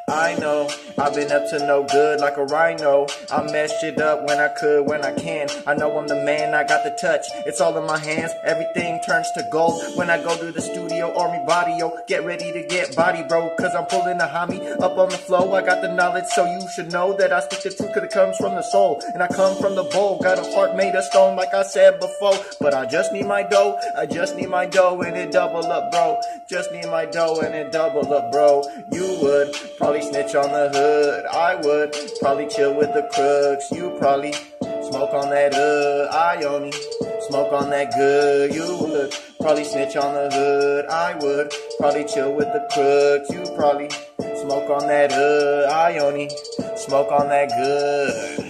I know, I've been up to no good like a rhino. I mess shit up when I could, when I can. I know I'm the man, I got the touch. It's all in my hands, everything turns to gold. When I go to the studio, army body, yo. Get ready to get body, bro, cause I'm pulling a homie up on the flow. I got the knowledge, so you should know that I speak the truth, cause it comes from the soul. And I come from the bowl, got a heart made of stone like I said before. But I just need my dough, I just need my dough and it double up, bro. Just need my dough and it double up, bro. You would probably snitch on the hood. I would probably chill with the crooks. You probably smoke on that I only smoke on that good. You would probably snitch on the hood. I would probably chill with the crooks. You probably smoke on that I only smoke on that good.